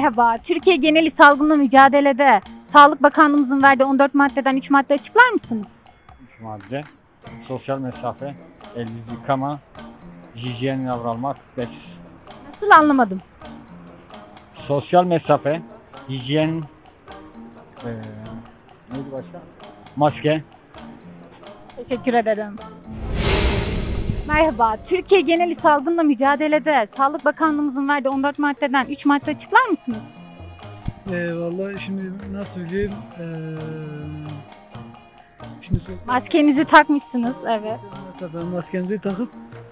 Merhaba, Türkiye geneli salgınla mücadelede Sağlık Bakanlığımızın verdiği 14 maddeden 3 madde açıklar mısınız? 3 madde. Sosyal mesafe, el yüz yıkama, hijyen davranmak, 5. Nasıl anlamadım? Sosyal mesafe, hijyen, neydi başka? Maske. Teşekkür ederim. Merhaba, Türkiye geneli salgınla mücadelede Sağlık Bakanlığımızın verdiği 14 maddeden 3 madde açıklar mısınız? Vallahi şimdi nasıl söyleyeyim? Şimdi Maskenizi takmışsınız, evet. maskenizi takıp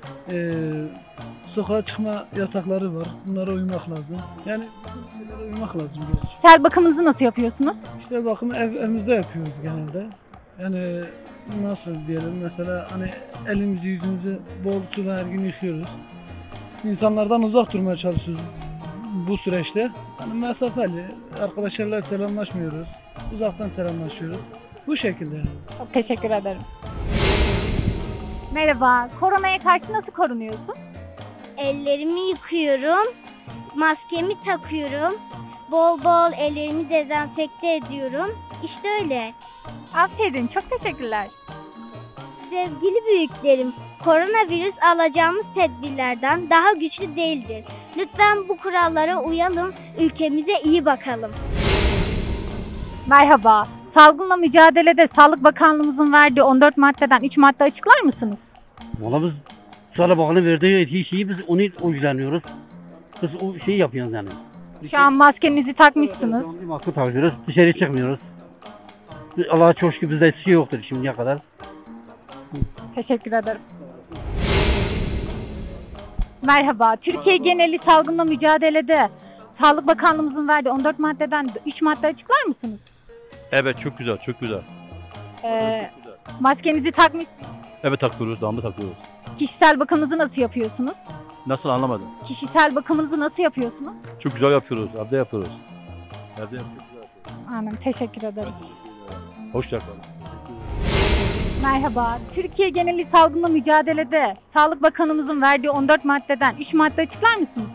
sokağa çıkma yasakları var. Bunlara uymak lazım. Yani bunlara uymak lazım. Kişisel bakımınızı nasıl yapıyorsunuz? İşte bakımı evimizde yapıyoruz genelde. Yani nasıl diyelim, mesela hani elimizi yüzümüzü bol suyla her gün yıkıyoruz. İnsanlardan uzak durmaya çalışıyoruz bu süreçte. Hani mesafeli, arkadaşlarla selamlaşmıyoruz. Uzaktan selamlaşıyoruz. Bu şekilde. Çok teşekkür ederim. Merhaba, koronaya karşı nasıl korunuyorsun? Ellerimi yıkıyorum, maskemi takıyorum, bol bol ellerimi dezenfekte ediyorum. İşte öyle. Aferin, çok teşekkürler. Sevgili büyüklerim, koronavirüs alacağımız tedbirlerden daha güçlü değildir. Lütfen bu kurallara uyalım, ülkemize iyi bakalım. Merhaba, salgınla mücadelede Sağlık Bakanlığımızın verdiği 14 maddeden 3 madde açıklar mısınız? Valla biz Sağlık Bakanı verdiği şeyi biz onu uygulanıyoruz. Biz o şeyi yapıyoruz yani. Şu an maskenizi takmışsınız. Maske takıyoruz, dışarı çıkmıyoruz. Allah'a çok şükür bizde şey yoktur şimdiye kadar. Teşekkür ederim. Merhaba, Türkiye geneli salgınla mücadelede Sağlık Bakanlığımızın verdiği 14 maddeden 3 madde açıklar mısınız? Evet, çok güzel, çok güzel. Maskenizi takmışsınız. Evet, takıyoruz, devamlı takıyoruz. Kişisel bakımınızı nasıl yapıyorsunuz? Nasıl, anlamadım? Kişisel bakımınızı nasıl yapıyorsunuz? Çok güzel yapıyoruz, evde yapıyoruz. Evde yapıyoruz. Anladım, teşekkür ederim. Hoşça kalın. Merhaba, Türkiye geneli salgınla mücadelede Sağlık Bakanımızın verdiği 14 maddeden 3 madde açıklar mısınız?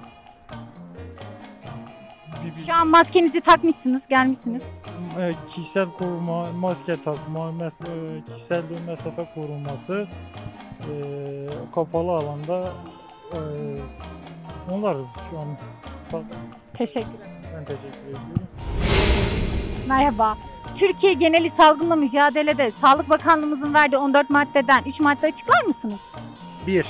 Şu an maskenizi takmışsınız, gelmişsiniz. Kişisel koruma, maske takma, kişisel mesafe korunması, kapalı alanda onlar şu an. Teşekkür ederim. Ben teşekkür ediyorum. Merhaba, Türkiye geneli salgınla mücadelede Sağlık Bakanlığımızın verdiği 14 maddeden 3 madde açıklar mısınız? 1.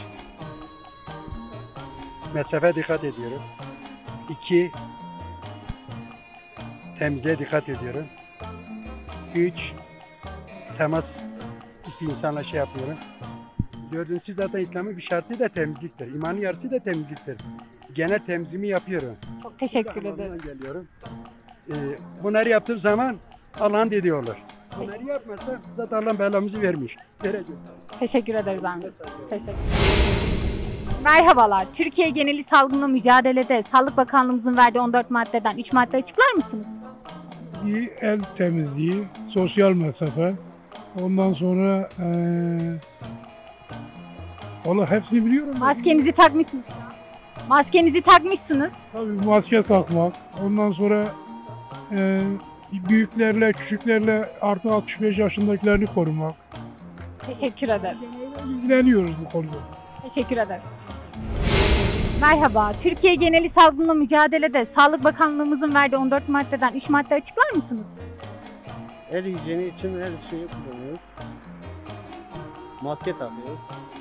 Mesafe dikkat ediyorum. 2. Temizliğe dikkat ediyorum. 3. Temas iki insanla şey yapıyorum. 4. zaten İslam'ın bir şartı da temizliktir. İmanın yarısı da temizliktir. Genel temizliğimi yapıyorum. Çok teşekkür ederim. Geliyorum. Bunları yaptığım zaman Allah'ın dediği olur. Bunları yapmazsa zaten Allah belamızı vermiş. Verecek. Teşekkür ederiz amca. Teşekkür. Merhabalar, Türkiye geneli salgınla mücadelede Sağlık Bakanlığımızın verdiği 14 maddeden 3 madde açıklar mısınız? El temizliği, sosyal mesafe, ondan sonra valla hepsini biliyorum. Maskenizi takmışsınız. Maskenizi takmışsınız. Tabii maske takmak, ondan sonra büyüklerle, küçüklerle artı 65 yaşındakilerini korumak. Teşekkür ederim. İlgileniyoruz bu konuda. Teşekkür ederim. Merhaba, Türkiye geneli salgınla mücadelede Sağlık Bakanlığımızın verdiği 14 maddeden 3 madde açıklar mısınız? El hijyeni için her şeyi kullanıyoruz. Maske takıyoruz.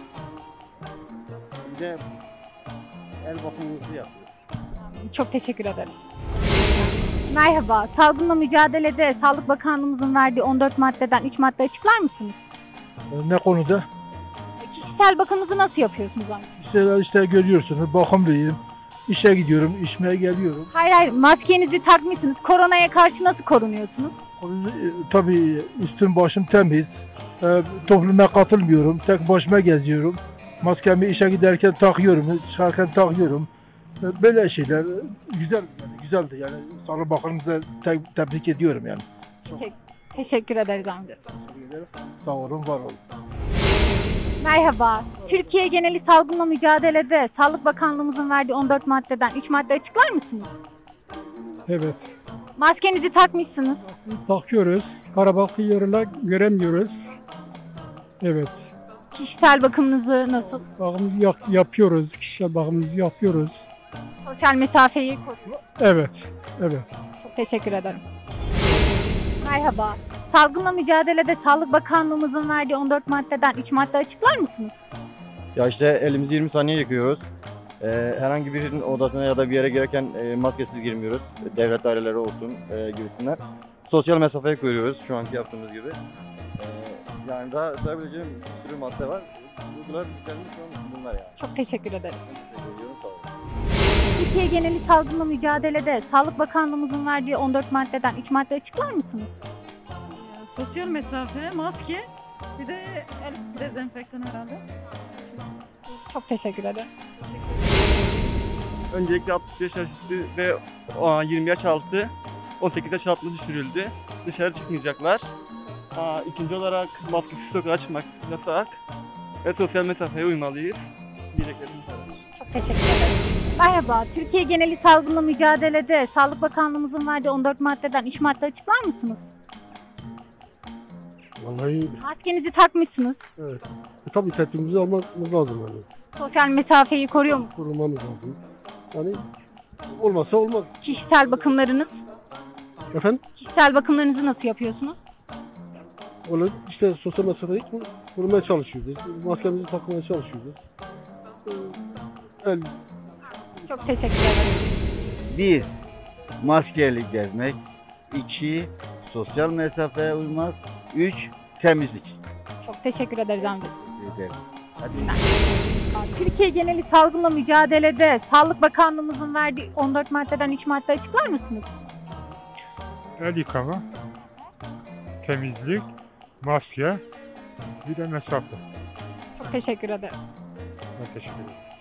Bir de el bakımımızı yapıyoruz. Çok teşekkür ederim. Merhaba, salgınla mücadelede Sağlık Bakanlığımızın verdiği 14 maddeden 3 madde açıklar mısınız? Ne konuda? Kişisel bakımınızı nasıl yapıyorsunuz amca? İşte görüyorsunuz, bakım vereyim. İşe gidiyorum, içmeye geliyorum. Hayır, maskenizi takmışsınız. Koronaya karşı nasıl korunuyorsunuz? Tabii üstüm başım temiz. Topluma katılmıyorum. Tek başıma geziyorum. Maskemi işe giderken takıyorum, çıkarken takıyorum. Böyle şeyler güzeldi yani. Sağlık Bakanımıza tebrik ediyorum yani. Teşekkür ederiz amca. Sağ olun, var olun. Merhaba, Türkiye geneli salgınla mücadelede Sağlık Bakanlığımızın verdiği 14 maddeden 3 madde açıklar mısınız? Evet. Maskenizi takmışsınız. Takıyoruz. Karabalıklı yerler göremiyoruz. Evet. Kişisel bakımınızı nasıl? Bakımımızı yapıyoruz. Kişisel bakımımızı yapıyoruz. Sosyal mesafeyi koruyor. Evet. Evet. Çok teşekkür ederim. Merhaba. Salgınla mücadelede Sağlık Bakanlığımızın verdiği 14 maddeden 3 madde açıklar mısınız? Ya işte elimizi 20 saniye yıkıyoruz. Herhangi birinin odasına ya da bir yere girerken maskesiz girmiyoruz. Devlet daireleri olsun gibisinden. Sosyal mesafeyi koruyoruz şu anki yaptığımız gibi. Yani daha sayabileceğim bir sürü madde var. Uygular güzelmiş bunlar yani. Çok teşekkür ederim. Teşekkür ediyorum, sağ olun. Türkiye geneli salgınla mücadelede Sağlık Bakanlığımızın verdiği 14 maddeden 3 madde açıklar mısınız? Sosyal mesafe, maske, bir de el dezenfektan herhalde. Çok teşekkür ederim. Öncelikle 65 yaş üstü ve 20 yaş altı 18 yaş altına düşürüldü. Dışarı çıkmayacaklar. İkinci olarak maske sokağa açmak yasak ve sosyal mesafeye uymalıyız. Diyeceklerim bu kadar. Çok teşekkür ederim. Merhaba. Türkiye geneli salgınla mücadelede Sağlık Bakanlığımızın verdiği 14 maddeden 3 madde açıklar mısınız? Vallahi Maskenizi takmışsınız. evet. Tabii tedbirimizi almamız lazım yani. Sosyal mesafeyi koruyor musunuz? Korumamız lazım. Yani olmazsa olmaz. Kişisel bakımlarınız, Efendim? kişisel bakımlarınızı nasıl yapıyorsunuz? Öyle işte sosyal mesafeyi korumaya çalışıyoruz. Maskemizi takmaya çalışıyoruz. El Çok teşekkür ederim. 1. Maskeli gezmek. 2. Sosyal mesafeye uymak. 3. Temizlik. Çok teşekkür ederiz amca. Ederim. Türkiye geneli salgınla mücadelede Sağlık Bakanlığımızın verdiği 14 maddeden 3 madde açıklar mısınız? el yıkama, temizlik, maske, bir de mesafe. Çok teşekkür ederim. Ben teşekkür ederim.